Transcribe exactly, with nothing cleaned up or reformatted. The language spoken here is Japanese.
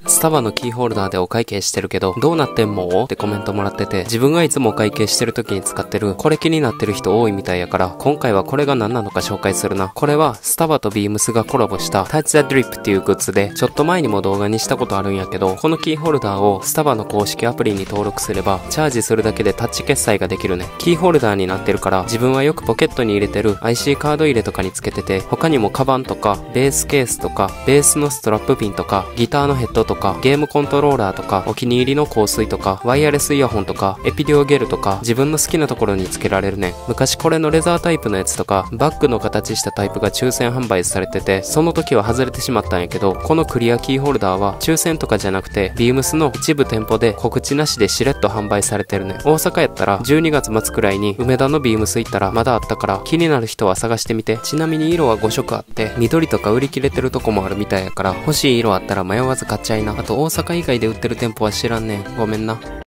スタバのキーホルダーでお会計してるけど、どうなってんもってコメントもらってて、自分がいつもお会計してる時に使ってる、これ気になってる人多いみたいやから、今回はこれが何なのか紹介するな。これは、スタバとビームスがコラボした Touch the Drip っていうグッズで、ちょっと前にも動画にしたことあるんやけど、このキーホルダーをスタバの公式アプリに登録すれば、チャージするだけでタッチ決済ができるね。キーホルダーになってるから、自分はよくポケットに入れてる アイシー カード入れとかにつけてて、他にもカバンとか、ベースケースとか、ベースのストラップピンとか、ギターのヘッドとか、ゲームコントローラーとか、お気に入りの香水とか、ワイヤレスイヤホンとか、エピデオゲルとか、自分の好きなところにつけられるね。昔これのレザータイプのやつとか、バッグの形したタイプが抽選販売されてて、その時は外れてしまったんやけど、このクリアキーホルダーは抽選とかじゃなくて、ビームスの一部店舗で告知なしでしれっと販売されてるね。大阪やったらじゅうにがつ末くらいに梅田のビームス行ったらまだあったから、気になる人は探してみて。ちなみに色はごしょくあって、緑とか売り切れてるとこもあるみたいやから、欲しい色あったら迷わず買っちゃいな。あと大阪以外で売ってる店舗は知らんねん。ごめんな。